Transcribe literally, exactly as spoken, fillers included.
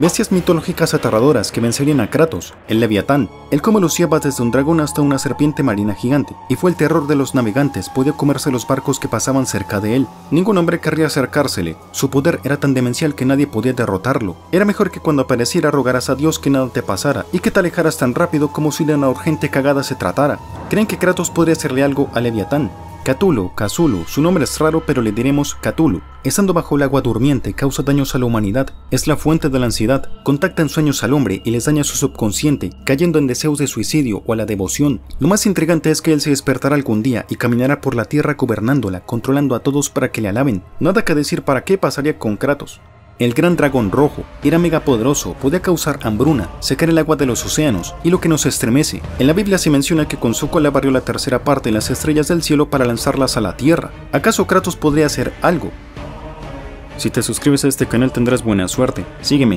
Bestias mitológicas aterradoras que vencerían a Kratos, el Leviatán. Él convolucionaba desde un dragón hasta una serpiente marina gigante, y fue el terror de los navegantes, podía comerse los barcos que pasaban cerca de él. Ningún hombre querría acercársele, su poder era tan demencial que nadie podía derrotarlo. Era mejor que cuando apareciera rogaras a Dios que nada te pasara, y que te alejaras tan rápido como si de una urgente cagada se tratara. ¿Creen que Kratos podría hacerle algo a Leviatán? Cthulhu, Cthulhu, su nombre es raro pero le diremos Cthulhu. Estando bajo el agua durmiente, causa daños a la humanidad, es la fuente de la ansiedad, contacta en sueños al hombre y les daña su subconsciente, cayendo en deseos de suicidio o a la devoción. Lo más intrigante es que él se despertará algún día y caminará por la tierra gobernándola, controlando a todos para que le alaben. Nada que decir para qué pasaría con Kratos. El gran dragón rojo era megapoderoso, podía causar hambruna, secar el agua de los océanos y lo que nos estremece. En la Biblia se menciona que con su cola barrió la tercera parte de las estrellas del cielo para lanzarlas a la tierra. ¿Acaso Kratos podría hacer algo? Si te suscribes a este canal tendrás buena suerte. Sígueme.